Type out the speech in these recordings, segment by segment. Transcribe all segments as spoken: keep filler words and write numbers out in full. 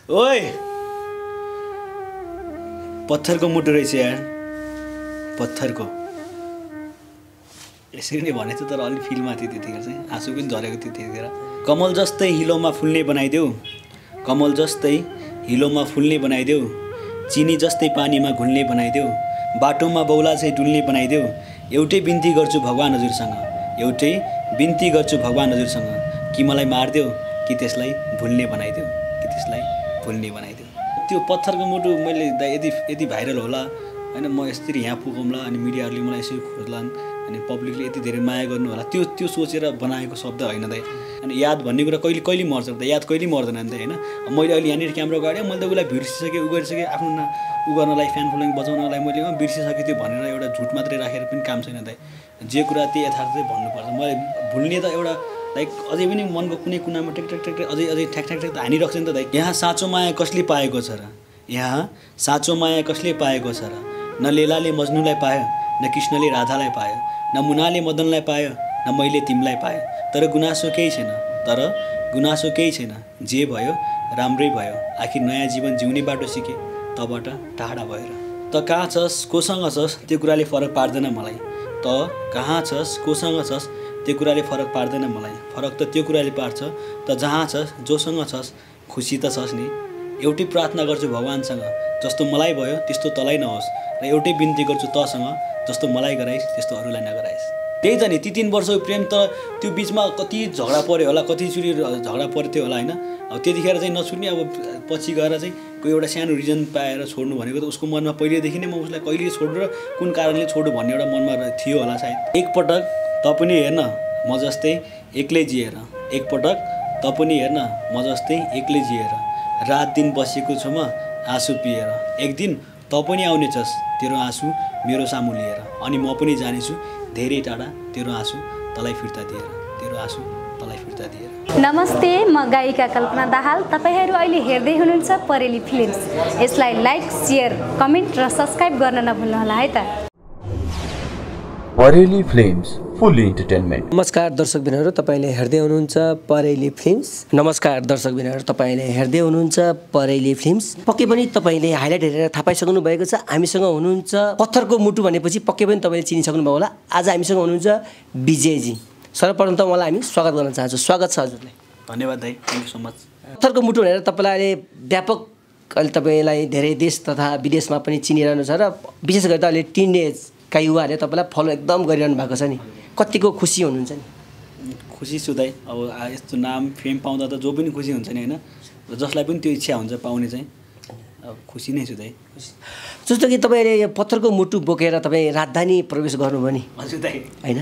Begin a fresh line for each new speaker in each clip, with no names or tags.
ओए पत्थरको मुटु रहेछ यार पत्थरको यसरी नै भने थियो तर अलि फिलमा थियो त्यतिखेर चाहिँ आँसु पनि झरेको थियो त्यतिखेर कमल जस्तै हिलोमा फुल्ने बनाइदेऊ कमल जस्तै हिलोमा फुल्ने बनाइदेऊ चिनी जस्तै पानीमा घुल्ने बनाइदेऊ बाटोमा बौला चाहिँ डुल्ने बनाइदेऊ एउटै बिन्ती गर्छु भगवान हजुरसँग एउटै बिन्ती गर्छु भगवान हजुरसँग कि मलाई मार्देऊ कि त्यसलाई भुल्ने बनाइदेऊ कि त्यसलाई भुल्ने बनाइदेऊ त्यो पत्थरको मुटु मैले यदि यदि भाइरल होला हैन म यसरी यहाँ पुगौँला अनि मिडियाहरूले मलाई यसरी खोज्लान् अनि पब्लिकले यति धेरै माया गर्नु होला त्यो त्यो सोचेर बनाएको शब्द होइन दाइ अनि याद भन्ने कुरा कहिले कहिले मर्छ त याद कहिले मर्दैन नि त हैन मैले अहिले यहाँनिर क्यामेरा गाडे मैले त उसलाई बिर्सिसकेँ उ गरिसकेँ आफ्नो उ गर्नलाई फ्यान फलोइङ बचाउनलाई मैले बिर्सिसकेँ त्यो भनेर एउटा झुट मात्रै राखेर पनि काम छैन दाइ जे कुरा त्यही यथार्थ चाहिँ भन्नुपर्छ मैले भुल्ने त एउटा लाइक अझै पनि मनको कुनै कुनामा टेक टेक टेक अझै अझै ठ्याक ठ्याक ठ्याक त हानिरहेको छ नि त दाइ यहाँ साँचो माया कसले पाएको छ र यहाँ साँचो माया कसले पाएको छ र न लेलाले मजनुलाई पायो न कृष्णले राधालाई पायो न मुनाले मदनलाई पायो न मैले तिमीलाई पाएँ तर गुनासो केही छैन तर गुनासो केही छैन जे भयो राम्रै भयो आखिर नयाँ जीवन जिउने बाटो सिकेँ तबाट टाढा भएर त कहाँ छस् कोसँग छस् त्यो कुराले फरक पार्दैन मलाई त कहाँ छस् कोसँग छस् त्यो कुराले फरक पार्दैन मलाई फरक त त्यो कुराले पार्छ त जहाँ छस् जोसँग छस् खुसी त छस् नि एउटै प्रार्थना गर्छु भगवानसँग जस्तो मलाई भयो त्यस्तो तँलाई नहोस् र एउटै बिन्ती गर्छु तसँग जस्तो मलाई गराइस् त्यस्तो अरूलाई नगराइस् त्यही त नि ती तीन वर्षको प्रेम त त्यो बिचमा कति झगडा पऱ्यो होला कतिचोटि झगडा पर्थ्यो होला होइन अब त्यतिखेर चाहिँ नछुट्ने अब पछि गएर चाहिँ कोही एउटा सानो रिजन पाएर छोड्नु भनेको त उसको मनमा पहिल्यैदेखि नै म उसलाई कहिले छोड्नु र कुन कारणले छोड्नु भन्ने एउटा मनमा थियो होला सायद एकपटक त पनि हेर्न म जस्तै एक्लै जिएर एकपटक त पनि हेर्न म जस्तै एक्लै जिएर रात दिन बसेको छु म आँसु पिएर एक दिन त पनि आउनेछस् तेरो आँसु मेरो सामु लिएर अनि म पनि जानेछु धेरै टाढा तेरो आँसु तँलाई फिर्ता दिएर तेरो आँसु तँलाई फिर्ता दिएर
नमस्ते म गायिका कल्पना दाहाल तपाईहरू अहिले हेर्दै हुनुहुन्छ परेली फिल्म्स यसलाई लाइक शेयर कमेन्ट र सब्स्क्राइब गर्न नभुल्नुहोला है त
परेली फिल्म्स फुल्ली इन्टरटेनमेन्ट
नमस्कार दर्शकबिनहरू तपाईले हेर्दै हुनुहुन्छ परेली फिल्म्स नमस्कार दर्शकबिनहरू तपाईले हेर्दै हुनुहुन्छ परेली फिल्म्स पक्कै पनि तपाईले हाइलाइट हेरेर थाहा पाइसक्नु भएको छ हामीसँग हुनुहुन्छ पत्थरको मुटु भनेपछि पक्कै पनि तपाईले चिनिसक्नु भयो होला आज हामीसँग हुनुहुन्छ विजयजी सर्वप्रथम त मलाई हामी स्वागत गर्न चाहन्छौँ स्वागत छ हजुरलाई
धन्यवाद दाइ थ्याङ्क यू सो मच
पत्थरको मुटु भनेर तपाईँलाई व्यापक अहिले तपाईँलाई धेरै देश तथा विदेशमा पनि चिनिरहनु छ र विशेष गरी त अहिले टिनेजका युवाहरूले तपाईँलाई फलो एकदम गरिरहनु भएको छ नि कतिको खुसी हुनुहुन्छ नि
खुसी छु दाइ अब यस्तो नाम फेम पाउँदा त जो पनि खुसी हुन्छ नि होइन जसलाई पनि त्यो इच्छा हुन्छ पाउने चाहिँ अब खुसी नै छु दाइ
जस्तो कि तपाईँले यो पत्थरको मुटु बोकेर तपाईँ राजधानी प्रवेश गर्नुभयो नि
हजुर दाइ
होइन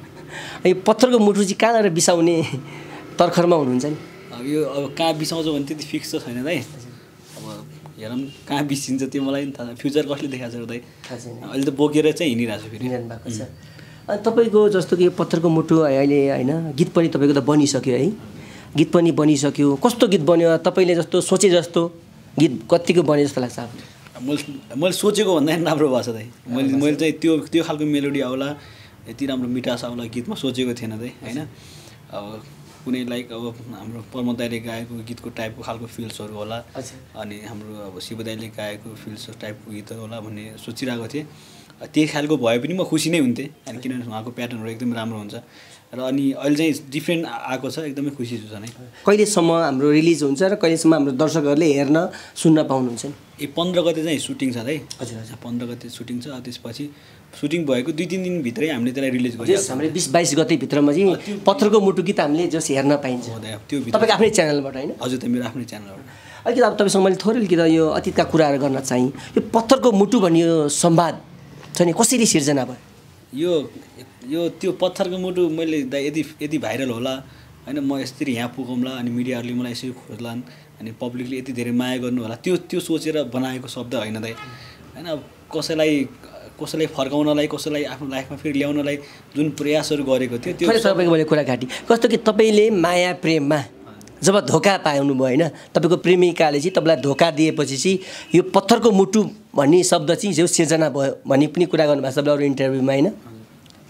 यो पत्थरको मुटु चाहिँ कहाँनिर बिसाउने तर्खरमा हुनुहुन्छ नि
अब यो अब कहाँ बिसाउँछ भने त्यति फिक्स त छैन दाइ अब हेरौँ कहाँ बिसिन्छ त्यो मलाई पनि थाहा छ फ्युचर कसले देखाएको छ दाइ अहिले त बोकेर चाहिँ हिँडिरहेको छु फेरि
भएको छ अनि तपाईँको जस्तो कि पत्थरको मुटु अहिले होइन गीत पनि तपाईँको त बनिसक्यो है गीत पनि बनिसक्यो कस्तो गीत बन्यो तपाईँले जस्तो सोचे जस्तो गीत कतिको बन्यो जस्तो लाग्छ
मैले मैले सोचेको भन्दा राम्रो भएको छ दाइ मैले मैले चाहिँ त्यो त्यो खालको मेलोडी आउला यति राम्रो मिठास आउला गीतमा सोचेको थिएन दाइ होइन अब कुनै लाइक अब हाम्रो प्रमोद दाइले गाएको गीतको टाइपको खालको फिल्सहरू होला अनि हाम्रो अब शिव दाइले गाएको फिल्स टाइपको गीतहरू होला भन्ने सोचिरहेको थिएँ त्यही खालको भए पनि म खुसी नै हुन्थेँ अनि किनभने उहाँको प्याटर्नहरू एकदमै राम्रो हुन्छ र अनि अहिले चाहिँ डिफ्रेन्ट आएको छ एकदमै खुसी छु झन्
कहिलेसम्म हाम्रो रिलिज हुन्छ र कहिलेसम्म हाम्रो दर्शकहरूले हेर्न सुन्न पाउनुहुन्छ नि
ए पन्ध्र गते चाहिँ सुटिङ छ है
हजुर हजुर
पन्ध्र गते सुटिङ छ त्यसपछि सुटिङ भएको दुई तिन दिनभित्रै हामीले त्यसलाई रिलिज गर्छौँ
हाम्रो बिस बाइस गतेभित्रमा चाहिँ पत्थरको मुटु गीत हामीले जस हेर्न पाइन्छ
त्यो
तपाईँको आफ्नै च्यानलबाट होइन
हजुर त मेरो आफ्नै च्यानलबाट
अलिकति अब तपाईँसँग मैले थोरै अलिकति यो अतीतका कुराहरू गर्न चाहेँ यो पत्थरको मुटु भन्ने यो संवाद छ नि कसरी सिर्जना भयो
यो यो त्यो पत्थरको मुटु मैले यदि यदि भाइरल होला होइन म यसरी यहाँ पुगौँला अनि मिडियाहरूले मलाई यसरी खोज्लान् अनि पब्लिकले यति धेरै माया गर्नु होला त्यो त्यो सोचेर बनाएको शब्द होइन दाइ होइन कसैलाई कसैलाई फर्काउनलाई कसैलाई आफ्नो लाइफमा फेरि ल्याउनलाई जुन प्रयासहरू गरेको थियो त्यो
तपाईँको मैले कुरा काटेँ कस्तो कि तपाईँले माया प्रेममा जब धोका पाउनुभयो होइन तपाईँको प्रेमिकाले चाहिँ तपाईँलाई धोका दिएपछि चाहिँ यो पत्थरको मुटु भन्ने शब्द चाहिँ जो सिर्जना भयो भन्ने पनि कुरा गर्नुभएको छ तपाईँले अरू इन्टरभ्यूमा होइन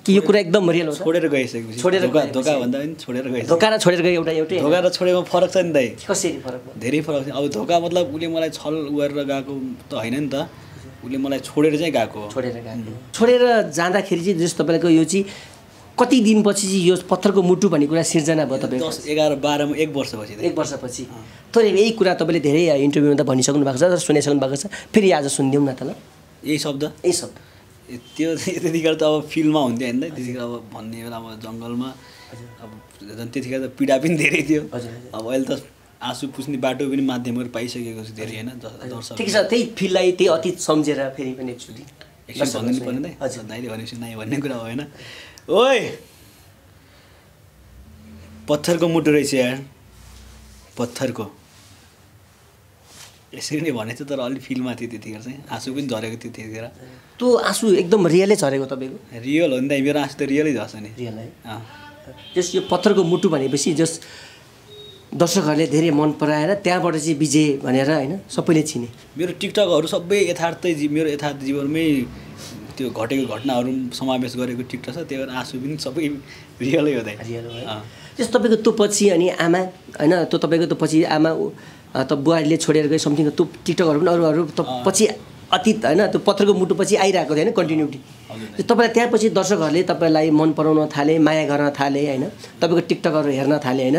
कि यो कुरा एकदम रियल हो?
छोडेर गइसकेपछि
छोडेर
धोका
गएपछि।
धोका भन्दा पनि छोडेर गइसक्यो।
धोका र छोडेर गयो एउटा एउटै
धोका र छोडेमा फरक छ नि दाइ,
कसरी फरक भयो?
धेरै फरक छ। अब धोका मतलब उसले मलाई छल गरेर गएको त होइन नि त, उसले मलाई छोडेर चाहिँ गएको हो।
छोडेर गएको छोडेर जाँदाखेरि चाहिँ जस्तो तपाईँको यो चाहिँ कति दिनपछि चाहिँ यो पत्थरको मुटु भन्ने कुरा सिर्जना भयो तपाईँको?
दस एघार बाह्रमा एक वर्षपछि
एक वर्षपछि। तर यही कुरा तपाईँले धेरै इन्टरभ्यूमा त भनिसक्नु भएको छ र सुनाइसक्नु भएको छ, फेरि आज सुनिदिउँ न त ल
यही शब्द।
यही शब्द
ए, त्यो त्यतिखेर त अब फिल्डमा हुन्थ्यो होइन, त्यतिखेर अब भन्ने बेला अब जङ्गलमा अब झन् त्यतिखेर त पीडा पनि धेरै थियो। अब अहिले त आँसु पुस्ने बाटो पनि माध्यमहरू पाइसकेको छु धेरै होइन। दर्शक
ठिक छ, त्यही फिललाई त्यही अतीत सम्झेर फेरि पनि एकचोटि
एकछिन भनिदिनु पर्ने दाइ। हजुर दाइले भनेपछि नाइ भन्ने कुरा होइन। ओए पत्थरको मुटु रहेछ यार, पत्थरको यसरी नै भनेको थियो, तर अलिक फिल्डमा थियो त्यतिखेर चाहिँ, आँसु पनि झरेको थियो त्यतिखेर।
त्यो आँसु एकदम रियलै झरेको तपाईँको?
रियल हो नि दाइ, मेरो आँसु त रियलै झर्छ नि।
रियल है।
अँ
जस यो पत्थरको मुटु भनेपछि जस दर्शकहरूले धेरै मन पराएर त्यहाँबाट चाहिँ विजय भनेर होइन सबैले चिने।
मेरो टिकटकहरू सबै यथार्थै जी मेरो यथार्थ जीवनमै त्यो घटेको घटनाहरू समावेश गरेको टिकटक छ, त्यही भएर आँसु पनि सबै रियलै हो दाइ।
रियल हो है। जस तपाईँको त्यो पछि अनि आमा होइन, त्यो तपाईँको त्यो पछि आमा त बुहारीले छोडेर गए समथिङ, त्यो टिकटकहरू पनि अरू अरू त पछि अतीत होइन, त्यो पत्थरको मुटु पछि आइरहेको थियो होइन कन्टिन्युटी। तपाईँलाई त्यहाँपछि दर्शकहरूले तपाईँलाई मन पराउन थाले, माया गर्न थाले होइन, तपाईँको टिकटकहरू हेर्न थाले होइन।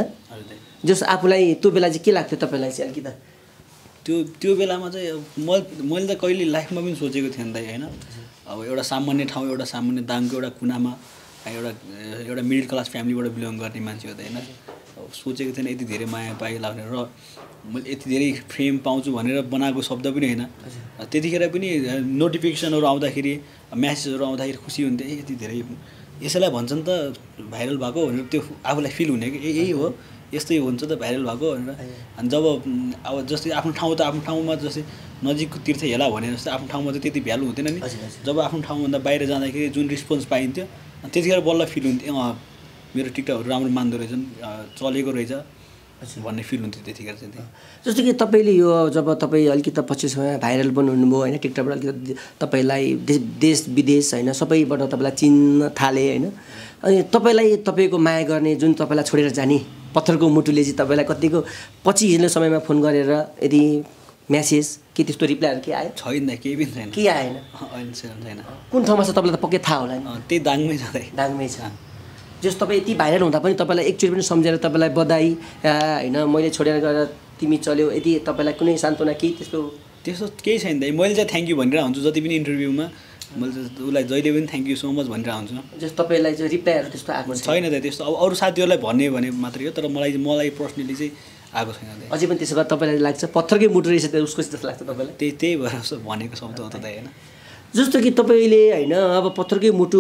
जस आफूलाई त्यो बेला चाहिँ के लाग्थ्यो तपाईँलाई चाहिँ अलिकति?
त्यो त्यो बेलामा चाहिँ म मैले त कहिले लाइफमा पनि सोचेको थिएँ नि दाइ होइन। अब एउटा सामान्य ठाउँ, एउटा सामान्य दाङको एउटा कुनामा एउटा एउटा मिडल क्लास फ्यामिलीबाट बिलोङ गर्ने मान्छे हो त होइन। अब सोचेको थिएन यति धेरै माया पाइला भनेर, र मैले यति धेरै फेम पाउँछु भनेर बनाएको शब्द पनि होइन। त्यतिखेर पनि नोटिफिकेसनहरू आउँदाखेरि, म्यासेजहरू आउँदाखेरि खुसी हुन्थ्यो, यति धेरै यसैलाई भन्छन् त भाइरल भएको भनेर त्यो आफूलाई फिल हुने कि यही हो, यस्तै हुन्छ त भाइरल भएको भनेर। अनि जब अब जस्तै आफ्नो ठाउँ त आफ्नो ठाउँमा जस्तै नजिकको तीर्थ हेला भने जस्तै आफ्नो ठाउँमा त त्यति भ्यालु हुँदैन नि। जब आफ्नो ठाउँभन्दा बाहिर जाँदाखेरि जुन रिस्पोन्स पाइन्थ्यो त्यतिखेर बल्ल फिल हुन्थ्यो, अँ मेरो टिकटकहरू राम्रो मान्दो रहेछन्, चलेको रहेछ भन्ने फिल हुन्थ्यो त्यतिखेर चाहिँ।
जस्तो कि तपाईँले यो जब तपाईँ अलिकति पछि समय भाइरल पनि हुनुभयो होइन, टिकटकबाट अलिकति तपाईँलाई देश देश विदेश होइन सबैबाट तपाईँलाई चिन्न थाले होइन, अनि तपाईँलाई तपाईँको माया गर्ने जुन तपाईँलाई छोडेर जाने पत्थरको मुटुले चाहिँ तपाईँलाई कतिको पछिल्लो समयमा फोन गरेर यदि म्यासेज के त्यस्तो रिप्लाईहरू के आयो?
छैन, केही पनि छैन।
के आएन?
अहिले छैन।
कुन ठाउँमा छ तपाईँलाई त पक्कै थाहा होला नि?
त्यही दाङमै छ दाइ।
दाङमै छ। जस तपाईँ यति भाइरल हुँदा पनि तपाईँलाई एकचोटि पनि सम्झेर तपाईँलाई बधाई होइन मैले छोडेर गएर तिमी चल्यौ यदि तपाईँलाई कुनै सान्त्वना केही त्यस्तो?
त्यस्तो केही छैन दाइ, मैले चाहिँ थ्याङ्क यू भनिरहेको हुन्छु जति पनि इन्टरभ्यूमा, मैले चाहिँ उसलाई जहिले पनि थ्याङ्क यू सो मच भनिरहेको हुन्छु।
जस तपाईँलाई चाहिँ रिप्लाईहरू त्यस्तो आएको
छैन दाइ त्यस्तो। अब अरू साथीहरूलाई भन्ने भने मात्रै हो, तर मलाई मलाई पर्सनली चाहिँ आएको छैन दाइ।
अझै पनि त्यसो भए तपाईँलाई लाग्छ पत्थरकै मुटु रहेछ त्यो उसको जस्तो लाग्छ तपाईँलाई?
त्यही त्यही भएर भनेको शब्द हो त दाइ होइन।
जस्तो कि तपाईँले होइन अब पत्थरकै मुटु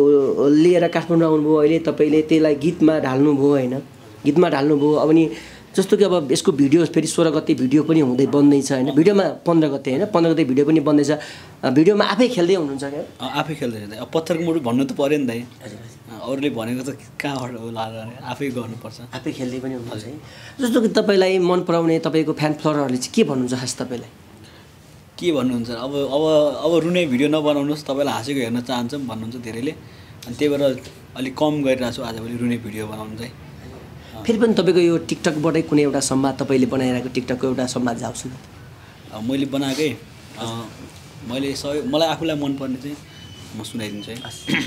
लिएर काठमाडौँ आउनुभयो, अहिले तपाईँले त्यसलाई गीतमा ढाल्नुभयो होइन, गीतमा ढाल्नुभयो। अब नि जस्तो कि अब यसको भिडियो फेरि सोह्र गते भिडियो पनि हुँदै बन्दैछ होइन, भिडियोमा पन्ध्र गते होइन पन्ध्र गते भिडियो पनि बन्दैछ, भिडियोमा आफै खेल्दै हुनुहुन्छ क्या?
आफै खेल्दैछ दाइ। अब पत्थरको मुटु भन्नु त पऱ्यो नि दाइ, अरूले भनेको त कहाँबाट होला, आफै गर्नुपर्छ।
आफै खेल्दै पनि हुनुहुन्छ है। जस्तो कि तपाईँलाई मन पराउने तपाईँको फ्यान फलोवरहरूले चाहिँ के भन्नुहुन्छ खास तपाईँलाई?
के भन्नुहुन्छ अब अब अब रुने भिडियो नबनाउनुहोस्, तपाईँलाई हाँसेको हेर्न चाहन्छौँ भन्नुहुन्छ धेरैले, अनि त्यही भएर अलिक कम गरिरहेको छु आजभोलि रुने भिडियो बनाउनु चाहिँ।
फेरि पनि तपाईँको यो टिकटकबाटै कुनै एउटा संवाद तपाईँले बनाइरहेको टिकटकको एउटा संवाद जाउँछु न।
मैले बनाएकै मैले सबै मलाई आफूलाई मनपर्ने चाहिँ म सुनाइदिन्छु है।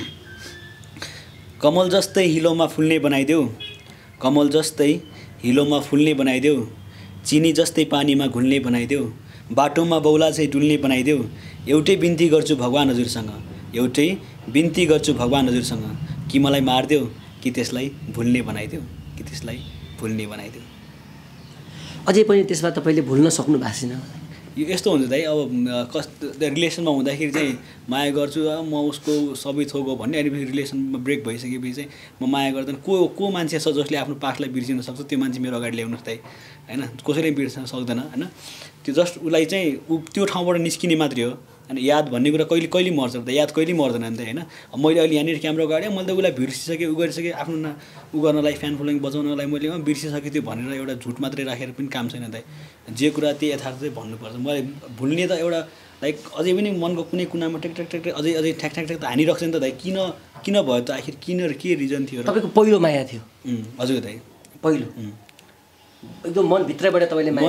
कमल जस्तै हिलोमा फुल्ने बनाइदेऊ, कमल जस्तै हिलोमा फुल्ने बनाइदेऊ, चिनी जस्तै पानीमा घुल्ने बनाइदेऊ, बाटोमा बौला चाहिँ डुल्ने बनाइदेऊ, एउटै बिन्ती गर्छु भगवान् हजुरसँग, एउटै बिन्ती गर्छु भगवान् हजुरसँग, कि मलाई मारिदेऊ कि त्यसलाई भुल्ने बनाइदेऊ, कि त्यसलाई भुल्ने बनाइदेऊ।
अझै पनि त्यसमा तपाईँले भुल्न सक्नु भएको छैन?
यो यस्तो हुन्छ दाइ, अब कस रिलेसनमा हुँदाखेरि चाहिँ माया गर्छु म उसको सबै थोक हो भन्ने, अनि रिलेसनमा ब्रेक भइसकेपछि चाहिँ म माया गर्दैन। को को मान्छे छ जसले आफ्नो पास्टलाई बिर्सिन सक्छ, त्यो मान्छे मेरो अगाडि ल्याउनुहोस् दाइ होइन, कसैले बिर्सन सक्दैन होइन। त्यो जस्ट उसलाई चाहिँ ऊ त्यो ठाउँबाट निस्किने मात्रै हो, अनि याद भन्ने कुरा कहिले कहिले मर्छ त याद कहिले मर्दैन नि त होइन मैले अहिले यहाँनिर क्यामेरा अगाडि मैले त उसलाई बिर्सिसकेँ उ गरिसकेँ आफ्नो न उ गर्नलाई फ्यान फलोइङ बचाउनलाई मैले बिर्सिसकेँ त्यो भनेर एउटा झुट मात्रै राखेर पनि काम छैन त जे कुरा त्यही यथार्थ चाहिँ भन्नुपर्छ मैले भुल्ने त एउटा लाइक अझै पनि मनको कुनै कुनामा टेक टेक टेक अझै अझै ठ्याक ठ्याक ठ्याक त हानिरहेको छ नि त दाइ किन किन भयो त आखिर किन के रिजन थियो र
तपाईँको पहिलो माया थियो
हजुर दाइ
पहिलो एकदम मनभित्रबाट तपाईँले माया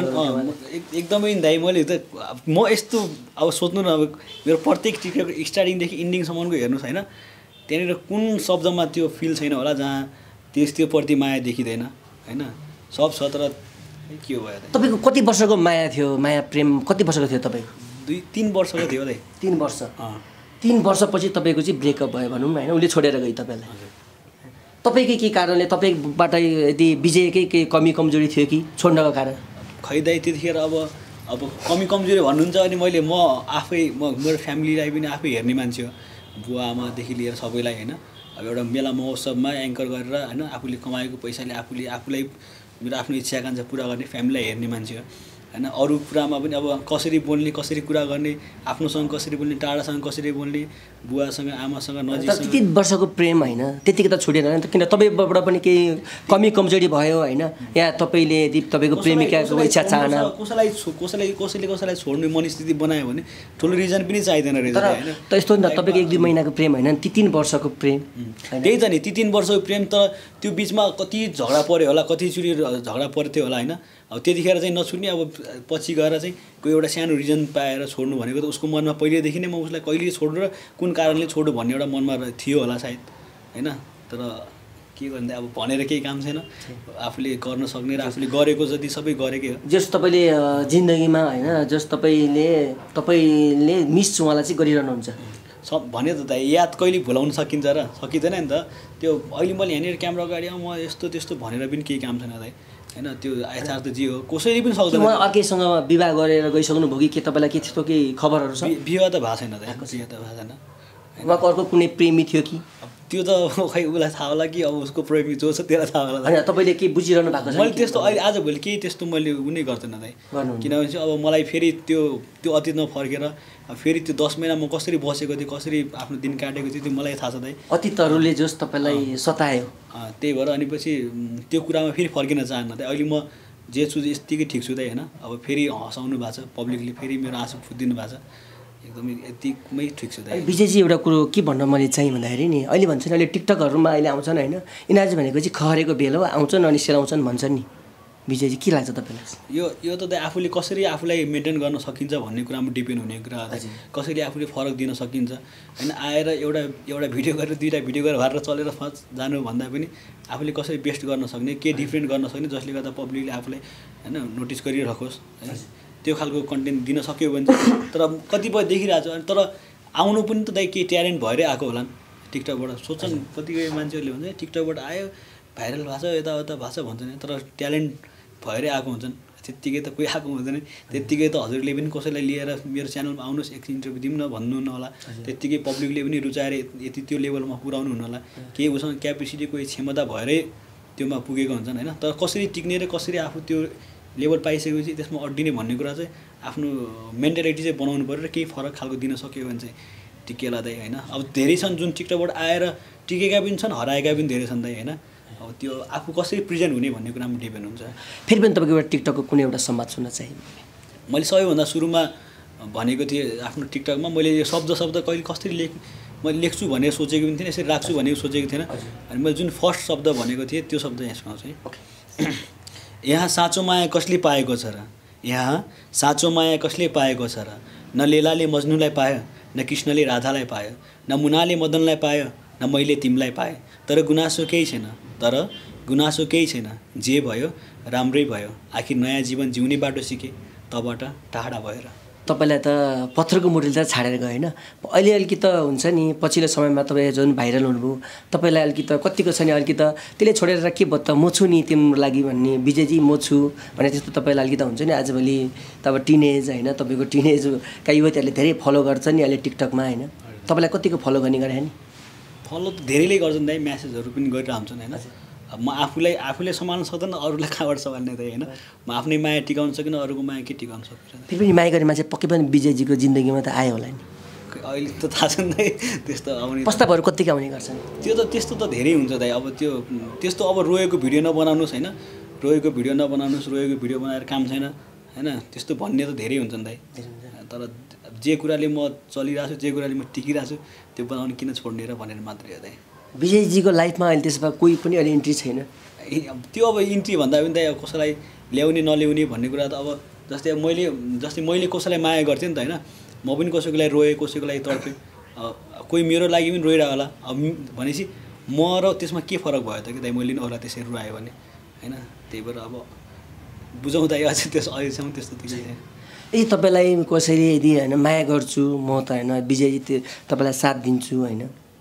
एकदमै दाइ मैले त म यस्तो अब सोध्नु न अब मेरो प्रत्येक टिकटक स्टार्टिङदेखि इन्डिङसम्मको हेर्नुहोस् होइन त्यहाँनिर कुन शब्दमा त्यो फिल छैन होला जहाँ त्यस त्यो प्रति माया देखिँदैन होइन सब छ तर के हो भयो
तपाईँको कति वर्षको माया थियो माया प्रेम कति वर्षको थियो तपाईँको
दुई तिन वर्षको थियो दाइ
तिन वर्ष तिन वर्षपछि तपाईँको चाहिँ ब्रेकअप भयो भनौँ न होइन उसले छोडेर गई तपाईँलाई तपाईँकै के कारणले तपाईँबाट यदि विजयकै केही कमी कमजोरी थियो कि छोड्नको कारण
खै दाइ त्यतिखेर अब अब कमी कमजोरी भन्नुहुन्छ अनि मैले म आफै म मेरो फ्यामिलीलाई पनि आफै हेर्ने मान्छे हो बुवा आमादेखि लिएर सबैलाई होइन अब एउटा मेला महोत्सवमा एङ्कर गरेर होइन आफूले कमाएको पैसाले आफूले आफूलाई मेरो आफ्नो इच्छा आकाङ्क्षा पुरा गर्ने फ्यामिलीलाई हेर्ने मान्छे हो होइन अरू कुरामा पनि अब कसरी बोल्ने कसरी कुरा गर्ने आफ्नोसँग कसरी बोल्ने टाढासँग कसरी बोल्ने बुवासँग आमासँग नजिकसँग
त्यति वर्षको प्रेम होइन त्यतिकै त छुटेन नि त किन तपाईँबाट पनि केही कमी कमजोरी भयो होइन या तपाईँले यदि तपाईँको प्रेमिकाको इच्छा चाहना
कसैलाई कसैलाई कसैले कसैलाई छोड्ने मनस्थिति बनायो भने ठुलो रिजन पनि चाहिँदैन रहेछ होइन
त यस्तो नि त तपाईँको एक दुई महिनाको प्रेम होइन ती तिन वर्षको प्रेम
त्यही त नि ती तिन वर्षको प्रेम तर त्यो बिचमा कति झगडा पऱ्यो होला कतिचोटि झगडा पर्थ्यो होला होइन अब त्यतिखेर चाहिँ नछुट्ने अब पछि गएर चाहिँ कोही एउटा सानो रिजन पाएर छोड्नु भनेको त उसको मनमा पहिल्यैदेखि नै म उसलाई कहिले छोड्नु र कुन कारणले छोड्नु भन्ने एउटा मनमा थियो होला सायद होइन तर के गर्ने अब भनेर केही काम छैन आफूले गर्न सक्ने र आफूले गरेको जति सबै गरेकै हो
जस तपाईँले जिन्दगीमा होइन जस तपाईँले तपाईँले मिस उहाँलाई चाहिँ गरिरहनुहुन्छ
सब भने त दाइ याद कहिले भुलाउन सकिन्छ र सकिँदैन नि त त्यो अहिले मैले यहाँनिर क्यामेरा अगाडि म यस्तो त्यस्तो भनेर पनि केही काम छैन दाइ होइन त्यो यथार्थ जे हो कसैले पनि सक्दैन
उहाँ अर्कैसँग विवाह गरेर गइसक्नु भयो कि के तपाईँलाई के त्यस्तो केही खबरहरू छ
विवाह त भएको छैन दाइ विवाह त भएको छैन
उहाँको अर्को कुनै प्रेमी थियो कि
त्यो त खै उसलाई थाहा होला कि अब उसको प्रेमी जो छ त्यसलाई थाहा होला
होइन तपाईँले केही बुझिरहनु भएको छ
मैले त्यस्तो अहिले आजभोलि केही त्यस्तो मैले उनी गर्दैन दाइ किनभने चाहिँ अब मलाई फेरि त्यो त्यो अतीतमा फर्केर फेरि त्यो दस महिना म कसरी बसेको थिएँ कसरी आफ्नो दिन काटेको थिएँ त्यो मलाई थाहा छ दाइ
अतीतहरूले जस तपाईँलाई सतायो
त्यही भएर अनि पछि त्यो कुरामा फेरि फर्किन चाहन्न दाइ अहिले म जे छु यतिकै ठिक छु दाइ होइन अब फेरि हँसाउनु भएको छ पब्लिकले फेरि मेरो आँसु फुटिदिनु भएको छ एकदमै यतिमै ठिक छु दाइ
विजयजी एउटा कुरो के भन्न मैले चाहिँ भन्दाखेरि नि अहिले भन्छन् अहिले टिकटकहरूमा अहिले आउँछन् होइन यिनीहरू चाहिँ भनेको चाहिँ खरेको बेल हो आउँछन् अनि सेलाउँछन् भन्छन् नि विजयजी के लाग्छ तपाईँलाई
यो यो त दाइ आफूले कसरी आफूलाई मेन्टेन गर्न सकिन्छ भन्ने कुरामा डिपेन्ड हुने कुरा हो कसरी आफूले फरक दिन सकिन्छ होइन आएर एउटा एउटा भिडियो गरेर दुईवटा भिडियो गरेर भएर चलेर फर्स्ट जानु भन्दा पनि आफूले कसरी बेस्ट गर्न सक्ने के डिफ्रेन्ट गर्न सक्ने जसले गर्दा पब्लिकले आफूलाई होइन नोटिस गरिराखोस् है त्यो खालको कन्टेन्ट दिन सक्यो भने चाहिँ तर कतिपय देखिरहेको छ तर आउनु पनि त दाइ केही ट्यालेन्ट भएरै आएको होला नि टिकटकबाट सोच्छन् कतिपय मान्छेहरूले भन्छ टिकटकबाट आयो भाइरल भएको छ यताउता भएको छ भन्छन् तर ट्यालेन्ट भएरै आएको हुन्छन् त्यत्तिकै त कोही आएको हुँदैन त्यत्तिकै त हजुरले पनि कसैलाई लिएर मेरो च्यानलमा आउनुहोस् एक इन्टरभ्यू दिउँ न भन्नु न होला त्यत्तिकै पब्लिकले पनि रुचाएर यति त्यो लेभलमा पुऱ्याउनु हुनु होला केही उसँग क्यापेसिटी कोही क्षमता भएरै त्योमा पुगेको हुन्छन् होइन तर कसरी टिक्ने र कसरी आफू त्यो लेभल पाइसकेपछि त्यसमा अड्डिने भन्ने कुरा चाहिँ आफ्नो मेन्टालिटी चाहिँ बनाउनु पऱ्यो र केही फरक खालको दिन सक्यो भने चाहिँ टिकेला दाइ होइन अब धेरै छन् जुन टिकटकबाट आएर टिकेका पनि छन् हराएका पनि धेरै छन् दाइ होइन अब त्यो आफू कसरी प्रेजेन्ट हुने भन्ने कुरामा डिपेन्ड हुन्छ
फेरि पनि तपाईँको एउटा टिकटकको कुनै एउटा संवाद सुन्न चाहिँ
मैले सबैभन्दा सुरुमा भनेको थिएँ आफ्नो टिकटकमा मैले यो शब्द शब्द कहिले कसरी लेख मैले लेख्छु भनेर सोचेको पनि थिएन यसरी राख्छु भनेको सोचेको थिएन अनि मैले जुन फर्स्ट शब्द भनेको थिएँ त्यो शब्द यहाँ सुनाउँछु है यहाँ साँचो माया कसले पाएको छ र यहाँ साँचो माया कसले पाएको छ र न लेलाले मजनुलाई पायो न कृष्णले राधालाई पायो न मुनाले मदनलाई पायो न मैले तिमीलाई पाएँ तर गुनासो केही छैन तर गुनासो केही छैन जे भयो राम्रै भयो आखिर नयाँ जीवन जिउने बाटो सिकेँ तबाट टाढा भएर
तपाईँलाई त पत्थरको मुटुले त छाडेर गयो होइन अहिले अलिकति त हुन्छ नि पछिल्लो समयमा तपाईँ जुन भाइरल हुनुभयो तपाईँलाई अलिकति त कतिको छ नि अलिकति त त्यसले छोडेर के भयो त म छु नि तिम्रो लागि भन्ने विजयजी म छु भने त्यस्तो तपाईँलाई अलिकति हुन्छ नि आजभोलि त अब टिनेज होइन तपाईँको टिनेजका युवतीहरूले धेरै फलो गर्छ नि अहिले टिकटकमा होइन तपाईँलाई कतिको फलो गर्ने गरे नि
फलो त धेरैले गर्छन् दाइ म्यासेजहरू पनि गरिरहन्छन् होइन म आफूलाई आफूले सम्हाल्न सक्दैन अरूलाई कहाँबाट सम्हाल्ने त होइन म आफ्नै माया टिकाउन सकिनँ अरूको माया के टिकाउन सक्दैन
फेरि पनि माया गर्ने मान्छे पक्कै पनि विजयजीको जिन्दगीमा त आयो होला नि
अहिले त थाहा छैन है त्यस्तो आउने
प्रस्तावहरू कतिका आउने गर्छन्
त्यो त त्यस्तो त धेरै हुन्छ दाइ अब त्यो त्यस्तो अब रोएको भिडियो नबनाउनुहोस् होइन रोएको भिडियो नबनाउनुहोस् रोएको भिडियो बनाएर काम छैन होइन त्यस्तो भन्ने त धेरै हुन्छ नि दाइ तर जे कुराले म चलिरहेको छु जे कुराले म टिकिरहेको छु त्यो बनाउनु किन छोड्ने र भनेर मात्रै हो दाइ
विजयजीको लाइफमा अहिले त्यसमा कोही पनि अहिले इन्ट्री छैन
त्यो अब इन्ट्री भन्दा पनि दाइ अब कसैलाई ल्याउने नल्याउने भन्ने कुरा त अब जस्तै अब मैले जस्तै मैले कसैलाई माया गर्थेँ नि त होइन म पनि कसैको लागि रोएँ कसैको लागि तड्पेँ कोही मेरो लागि पनि रोइरह होला अब भनेपछि म र त्यसमा के फरक भयो त कि दाइ मैले पनि अरूलाई त्यसरी रुवायो भने होइन त्यही भएर अब बुझाउँदा अझै त्यस अहिलेसम्म त्यस्तो थिएन
ए तपाईँलाई कसैले यदि होइन माया गर्छु म त होइन विजयजी त्यो तपाईँलाई साथ दिन्छु होइन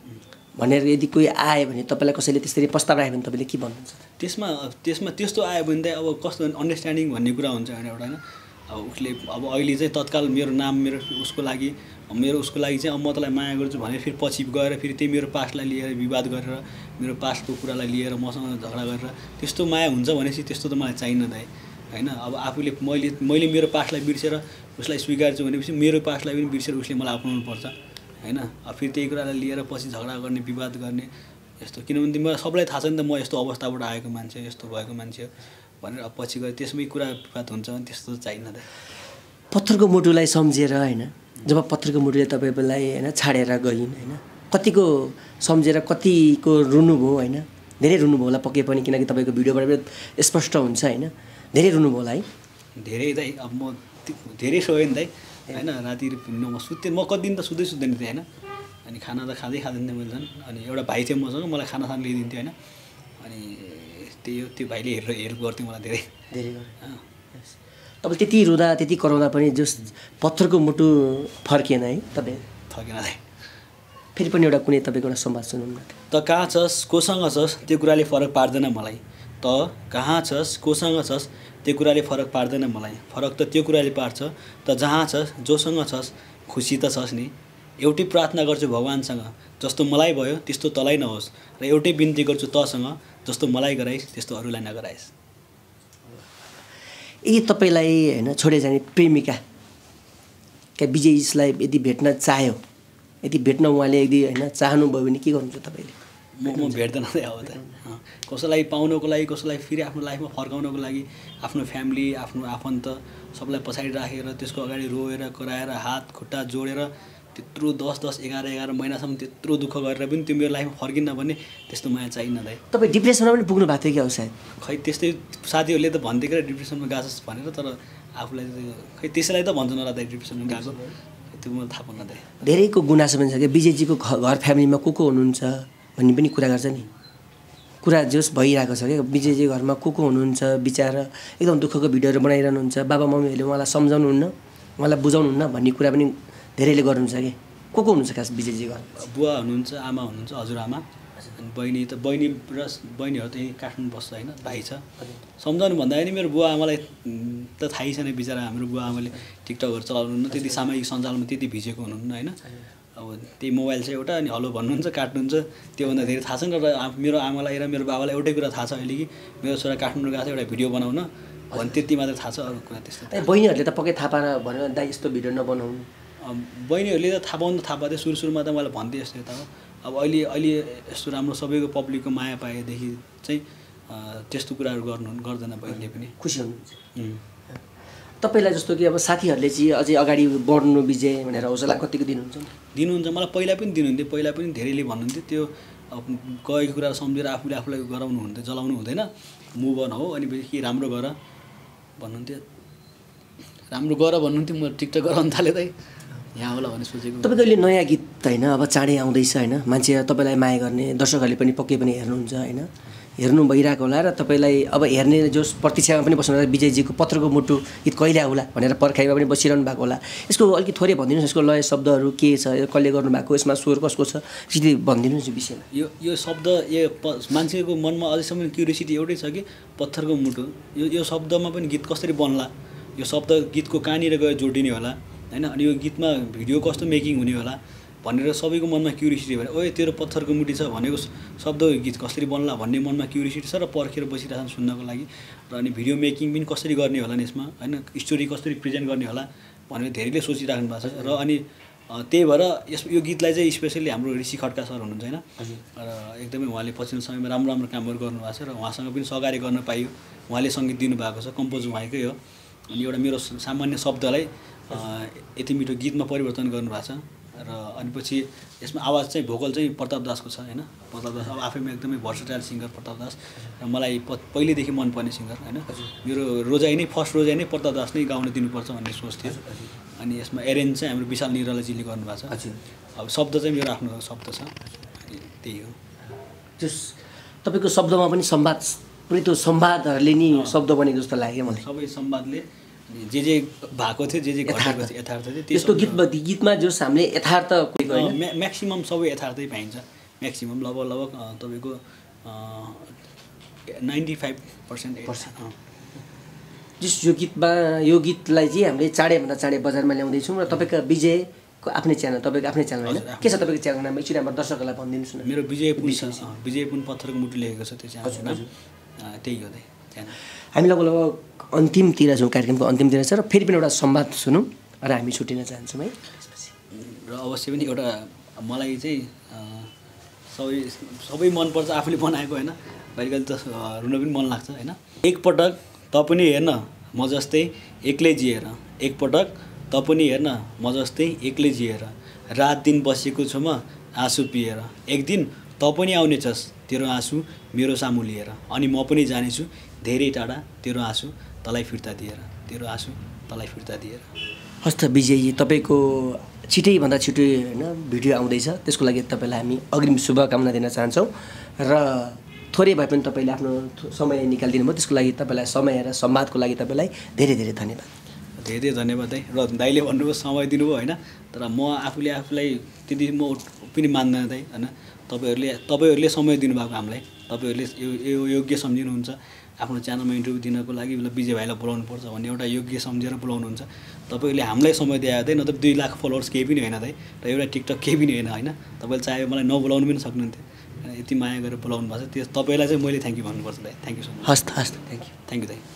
भनेर यदि कोही आयो भने तपाईँलाई कसैले त्यसरी प्रस्ताव राख्यो भने तपाईँले के भन्नुहुन्छ
त्यसमा त्यसमा त्यस्तो आयो भने त अब कस्तो अन्डरस्ट्यान्डिङ भन्ने कुरा हुन्छ होइन एउटा होइन अब उसले अब अहिले चाहिँ तत्काल मेरो नाम मेरो उसको लागि मेरो उसको लागि चाहिँ अब म तँलाई माया गर्छु भने फेरि पछि गएर फेरि त्यही मेरो पास्टलाई लिएर विवाद गरेर मेरो पास्टको कुरालाई लिएर मसँग झगडा गरेर त्यस्तो माया हुन्छ भनेपछि त्यस्तो त मलाई चाहिन्न दाइ होइन अब आफूले मैले मैले मेरो पास्टलाई बिर्सेर उसलाई स्वीकार्छु भनेपछि मेरो पास्टलाई पनि बिर्सेर उसले मलाई अपनाउनु पर्छ होइन अब फेरि त्यही कुरालाई लिएर पछि झगडा गर्ने विवाद गर्ने यस्तो किनभने मलाई सबैलाई थाहा छ नि त म यस्तो अवस्थाबाट आएको मान्छे यस्तो भएको मान्छे हो भनेर अब पछि गएर त्यसमै कुरा विवाद हुन्छ भने त्यस्तो चाहिन्न त
पत्थरको मुटुलाई सम्झेर होइन जब पत्थरको मुटुले तपाईँलाई होइन छाडेर गइन् होइन कतिको सम्झेर कतिको रुनुभयो होइन धेरै रुनुभयो होला पक्कै पनि किनकि तपाईँको भिडियोबाट स्पष्ट हुन्छ होइन धेरै रुनुभयो होला है
धेरै दाइ अब म धेरै सोएँ नि दाइ होइन राति म सुत्थेँ म कति दिन त सुत्दै सुत्दैन थिएँ होइन अनि खाना त खाँदै खाँदैन थिएँ मैले झन् अनि एउटा भाइ थियो मसँग मलाई खाना खान ल्याइदिन्थ्यो होइन अनि त्यही हो त्यो भाइले हेरेर हेल्प गर्थ्यो मलाई धेरै
धेरै तपाईँ त्यति रुँदा त्यति कराउँदा पनि जस पत्थरको मुटु फर्किएन है तपाईँ
फर्केन दाइ
फेरि पनि एउटा कुनै तपाईँको एउटा संवाद सुनौँ न
त कहाँ छस् कोसँग छस् त्यो कुराले फरक पार्दैन मलाई त कहाँ छस् कोसँग छस् त्यो कुराले फरक पार्दैन मलाई फरक त त्यो कुराले पार्छ त जहाँ छस् जोसँग छस् खुसी त छस् नि एउटै प्रार्थना गर्छु भगवान्सँग जस्तो मलाई भयो त्यस्तो तँलाई नहोस् र एउटै बिन्ती गर्छु तसँग जस्तो मलाई गराइस् त्यस्तो अरूलाई नगराइस्
यदि तपाईँलाई होइन छोडे जाने प्रेमिका क्या विजयलाई यदि भेट्न चाह्यो यदि भेट्न उहाँले यदि होइन चाहनुभयो भने के गर्नुहुन्छ तपाईँले
म म भेट्दैन अब त कसैलाई पाउनको लागि कसैलाई फेरि आफ्नो लाइफमा फर्काउनको लागि आफ्नो फ्यामिली आफ्नो आफन्त सबलाई पछाडि राखेर त्यसको अगाडि रोएर कराएर हात खुट्टा जोडेर त्यत्रो दस दस एघार एघार महिनासम्म त्यत्रो दुःख गरेर पनि त्यो मेरो लाइफमा फर्किन्न भन्ने त्यस्तो माया चाहिन्न दाइ
तपाईँ डिप्रेसनमा पनि पुग्नु भएको थियो क्या हो सायद
खै त्यस्तै साथीहरूले त भन्थ्यो क्या डिप्रेसनमा गएछस् भनेर तर आफूलाई खै त्यसैलाई त भन्छ नला दाइ डिप्रेसनमा गएको त्यो मलाई थाहा पाउन दाइ
धेरैको गुनासो पनि छ क्या विजयजीको घर फ्यामिलीमा को को हुनुहुन्छ भन्ने पनि कुरा गर्छ नि कुरा जोस् भइरहेको छ क्या विजयजी घरमा को को हुनुहुन्छ बिचरा एकदम दुःखको भिडियोहरू बनाइरहनुहुन्छ बाबा मम्मीहरूले उहाँलाई सम्झाउनुहुन्न उहाँलाई बुझाउनुहुन्न भन्ने कुरा पनि धेरैले गर्नुहुन्छ कि को को हुनुहुन्छ खास विजयजी घर
बुवा हुनुहुन्छ आमा हुनुहुन्छ हजुरआमा अनि बहिनी त बहिनी र बहिनीहरू त यहीँ काठमाडौँ बस्छ होइन भाइ छ सम्झाउनु भन्दाखेरि मेरो बुवा आमालाई त थाहै छैन बिचरा हाम्रो बुवा आमाले टिकटकहरू चलाउनुहुन्न त्यति सामाजिक सञ्जालमा त्यति भिजेको हुनुहुन्न होइन अब त्यही मोबाइल चाहिँ एउटा अनि हलो भन्नुहुन्छ काट्नुहुन्छ त्योभन्दा धेरै थाहा छैन र मेरो आमालाई र मेरो बाबालाई एउटै कुरा थाहा छ अहिले कि मेरो छोरा काठमाडौँ गएको छ एउटा भिडियो बनाउन भने त्यति मात्र थाहा छ अरू कुरा त्यस्तो
बहिनीहरूले त पक्कै थाहा पाएर भनेर दाइ यस्तो भिडियो नबनाउनु
बहिनीहरूले त थाहा पाउनु थाहा पाउँथ्यो सुरु सुरुमा त मलाई भन्थ्यो यस्तो यता हो अब अहिले अहिले यस्तो राम्रो सबैको पब्लिकको माया पाएदेखि चाहिँ त्यस्तो कुराहरू गर्नु गर्दैन बहिनीले पनि
खुसी हुनुहुन्छ तपाईँलाई जस्तो कि अब साथीहरूले चाहिँ अझै अगाडि बढ्नु विजय भनेर हौसला कतिको दिनुहुन्छ
दिनुहुन्छ मलाई पहिला पनि दिनुहुन्थ्यो पहिला पनि धेरैले भन्नुहुन्थ्यो त्यो अब गएको कुरा सम्झेर आफूले आफूलाई गराउनु हुन्थ्यो जलाउनु हुँदैन मुभ अन हो अनि के राम्रो गर भन्नुहुन्थ्यो राम्रो गर भन्नुहुन्थ्यो म टिकटक गराउनु थालेँ त यहाँ होला भने सोचेको
तपाईँको अहिले नयाँ गीत होइन अब चाँडै आउँदैछ होइन मान्छे तपाईँलाई माया गर्ने दर्शकहरूले पनि पक्कै पनि हेर्नुहुन्छ होइन हेर्नु भइरहेको होला र तपाईँलाई अब हेर्ने जो प्रतीक्षामा पनि बस्नु विजयजीको पत्रको मुटु गीत कहिले आउला भनेर पर्खाइमा पनि बसिरहनु भएको होला यसको अलिकति थोरै भनिदिनुहोस् यसको लय शब्दहरू के छ कसले गर्नुभएको यसमा स्वर कसको छ यसले भनिदिनुहोस् यो विषयमा
यो यो शब्द यो मान्छेको मनमा अझैसम्म क्युरियोसिटी एउटै छ कि पत्थरको मुटु यो यो शब्दमा पनि गीत कसरी बन्ला यो शब्द गीतको कहाँनिर गएर जोडिने होला होइन अनि यो गीतमा भिडियो कस्तो मेकिङ हुने होला भनेर सबैको मनमा क्युरियोसिटी भयो ओए तेरो पत्थरको मुठी छ भनेको शब्द गीत कसरी बन्ला भन्ने मनमा क्युरियोसिटी छ र पर्खेर बसिरहेछन् सुन्नको लागि र अनि भिडियो मेकिङ पनि कसरी गर्ने होला यसमा हैन स्टोरी कसरी प्रेजेन्ट गर्ने होला भनेर धेरैले सोचिराख्नु भएको छ र अनि त्यही भएर यस यो गीतलाई चाहिँ स्पेसली हाम्रो ऋषि खड्का सर हुनुहुन्छ हैन र एकदमै उहाँले पछिल्लो समयमा राम्रो राम्रो कामहरू गर्नुभएको छ र उहाँसँग पनि सहकार्य गर्न पाइयो उहाँले सङ्गीत दिनुभएको छ कम्पोज उहाँकै हो अनि एउटा मेरो सामान्य शब्दलाई यति मिठो गीतमा परिवर्तन गर्नुभएको छ र अनि पछि यसमा आवाज चाहिँ भोकल चाहिँ प्रताप दासको छ हैन प्रताप दास अब आफैमा एकदमै भर्सटाइल सिङ्गर प्रताप दास र मलाई पहिलेदेखि मनपर्ने सिङ्गर हैन मेरो रोजाइ नै फर्स्ट रोजाइ नै प्रताप दास नै गाउन दिनुपर्छ भन्ने सोच थियो अनि यसमा एरेन्ज चाहिँ हाम्रो विशाल निरालाजीले गर्नुभएको छ अब शब्द चाहिँ मेरो आफ्नो शब्द छ अनि त्यही हो
त्यस तपाईँको शब्दमा पनि संवाद पुरै त्यो संवादहरूले नि शब्द बनेको जस्तो लाग्यो मलाई
सबै संवादले जे जे भएको थियो जे जे घटेको थियो यथार्थ थियो
त्यस्तो गीतमा गीतमा जस हामीले यथार्थ
म्याक्सिमम सबै यथार्थै पाइन्छ म्याक्सिमम लगभग लगभग तपाईँको नाइन्टी फाइभ पर्सेन्ट पर्सेन्ट
जस यो गीतमा यो गीतलाई चाहिँ हामीले चाँडैभन्दा चाँडै बजारमा ल्याउँदैछौँ र तपाईँको विजयको आफ्नै च्यानल तपाईँको आफ्नै च्यानल होइन के छ तपाईँको च्यानलको नाम एकचोटि हाम्रो दर्शकहरूलाई भनिदिनुहोस् न
मेरो विजय पुन विजय पुन पत्थरको मुटु लेखेको छ त्यो च्यानलको नाम त्यही हो च्यानल
हामी लगभग लगभग अन्तिमतिर छौँ कार्यक्रमको अन्तिमतिर छ र फेरि पनि एउटा संवाद सुनौँ र हामी छुट्टिन चाहन्छौँ है
र अवश्य पनि एउटा मलाई चाहिँ सबै सबै मनपर्छ आफूले बनाएको होइन कहिले त रुन पनि मन लाग्छ होइन एकपटक त पनि हेर्न म जस्तै एक्लै जिएर एकपटक त पनि हेर्न म जस्तै एक्लै जिएर रात दिन बसेको छु म आँसु पिएर एक दिन त पनि आउनेछस् तेरो आँसु मेरो सामु लिएर अनि म पनि जानेछु धेरै टाढा तेरो आँसु तँलाई फिर्ता दिएर तेरो आँसु तँलाई फिर्ता दिएर
हस् त विजयजी तपाईँको छिटैभन्दा छिटो होइन भिडियो आउँदैछ त्यसको लागि तपाईँलाई हामी अग्रिम शुभकामना दिन चाहन्छौँ र थोरै भए पनि तपाईँले आफ्नो समय निकालिदिनु भयो त्यसको लागि तपाईँलाई समय र संवादको लागि तपाईँलाई धेरै धेरै धन्यवाद
धेरै धेरै धन्यवाद है र दाइले भन्नुभयो समय दिनुभयो होइन तर म आफूले आफूलाई त्यति म पनि मान्दैन दाइ होइन तपाईँहरूले तपाईँहरूले समय दिनुभएको हामीलाई तपाईँहरूले यो योग्य सम्झिनुहुन्छ आफ्नो च्यानलमा इन्टरभ्यू दिनको लागि विजय भाइलाई बोलाउनुपर्छ भन्ने एउटा योग्य सम्झेर बोलाउनुहुन्छ तपाईँहरूले हामीलाई समय दिए चाहिँ नत्र दुई लाख फलोवर्स केही पनि होइन दाइ र एउटा टिकटक केही पनि होइन होइन तपाईँले चाहे मलाई नबोलाउनु पनि सक्नुहुन्थ्यो यति माया गरेर बोलाउनु भएको छ त्यो तपाईँलाई चाहिँ मैले थ्याङ्क यू भन्नुपर्छ दाइ थ्याङ्क यू सो मच
हस् हस् थ्याङ्क यू
थ्याङ्क यू दाइ